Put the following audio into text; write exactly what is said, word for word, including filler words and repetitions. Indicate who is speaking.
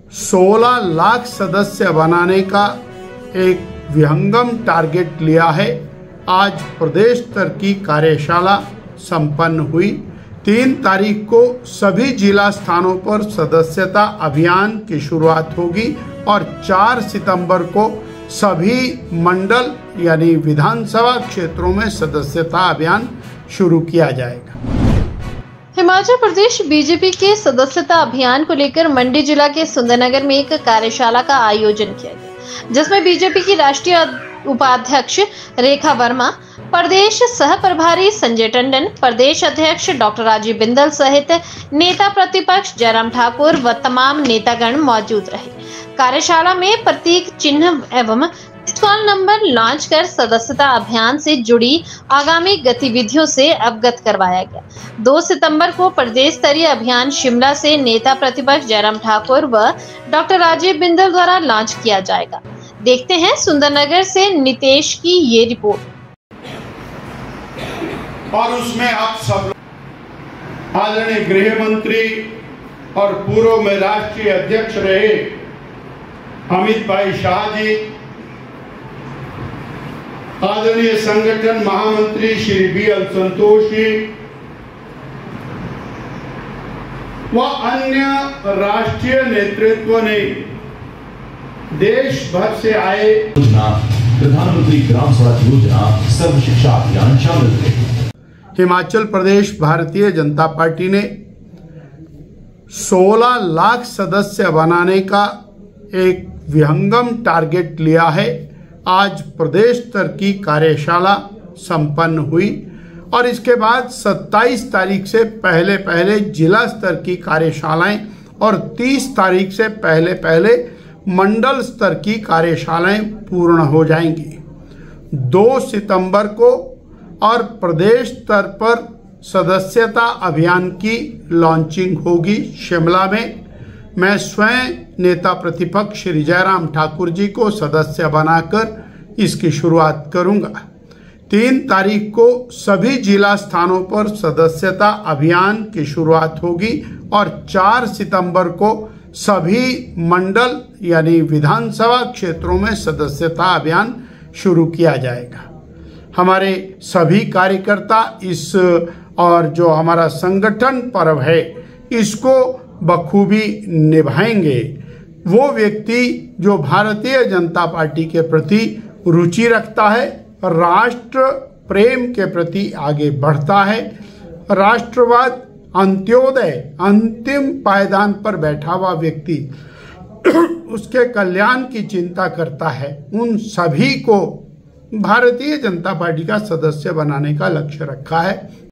Speaker 1: सोलह लाख सदस्य बनाने का एक विहंगम टारगेट लिया है। आज प्रदेश स्तर की कार्यशाला संपन्न हुई। तीन तारीख को सभी जिला स्थानों पर सदस्यता अभियान की शुरुआत होगी और चार सितंबर को सभी मंडल यानी विधानसभा क्षेत्रों में सदस्यता अभियान शुरू किया जाएगा।
Speaker 2: हिमाचल प्रदेश बीजेपी के सदस्यता अभियान को लेकर मंडी जिला के सुंदरनगर में एक कार्यशाला का आयोजन किया गया, जिसमें बीजेपी की राष्ट्रीय उपाध्यक्ष रेखा वर्मा, प्रदेश सह प्रभारी संजय टंडन, प्रदेश अध्यक्ष डॉक्टर राजीव बिंदल सहित नेता प्रतिपक्ष जयराम ठाकुर व तमाम नेतागण मौजूद रहे। कार्यशाला में प्रतीक चिन्ह एवं स्टॉल नंबर लॉन्च कर सदस्यता अभियान से जुड़ी आगामी गतिविधियों से अवगत करवाया गया। दो सितंबर को प्रदेश स्तरीय अभियान शिमला से नेता प्रतिपक्ष जयराम ठाकुर व डॉक्टर राजीव बिंदल द्वारा लॉन्च किया जाएगा। देखते हैं सुंदरनगर से नितेश की ये रिपोर्ट।
Speaker 1: और उसमें आप सब आदरणीय गृह मंत्री और पूर्व में राष्ट्रीय अध्यक्ष रहे अमित भाई शाह जी, आदरणीय संगठन महामंत्री श्री बी एल संतोष जी व अन्य राष्ट्रीय नेतृत्व ने देश भर से आए
Speaker 3: प्रधानमंत्री ग्राम सड़क योजना सर्व शिक्षा अभियान शामिल थे।
Speaker 1: हिमाचल प्रदेश भारतीय जनता पार्टी ने सोलह लाख सदस्य बनाने का एक विहंगम टारगेट लिया है। आज प्रदेश स्तर की कार्यशाला संपन्न हुई और इसके बाद सत्ताईस तारीख से पहले पहले जिला स्तर की कार्यशालाएं और तीस तारीख से पहले पहले मंडल स्तर की कार्यशालाएं पूर्ण हो जाएंगी। दो सितंबर को और प्रदेश स्तर पर सदस्यता अभियान की लॉन्चिंग होगी शिमला में। मैं स्वयं नेता प्रतिपक्ष श्री जयराम ठाकुर जी को सदस्य बनाकर इसकी शुरुआत करूंगा। तीन तारीख को सभी जिला स्थानों पर सदस्यता अभियान की शुरुआत होगी और चार सितंबर को सभी मंडल यानी विधानसभा क्षेत्रों में सदस्यता अभियान शुरू किया जाएगा। हमारे सभी कार्यकर्ता इस और जो हमारा संगठन पर्व है इसको बखूबी निभाएंगे। वो व्यक्ति जो भारतीय जनता पार्टी के प्रति रुचि रखता है, राष्ट्र प्रेम के प्रति आगे बढ़ता है, राष्ट्रवाद अंत्योदय अंतिम पायदान पर बैठा हुआ व्यक्ति उसके कल्याण की चिंता करता है, उन सभी को भारतीय जनता पार्टी का सदस्य बनाने का लक्ष्य रखा है।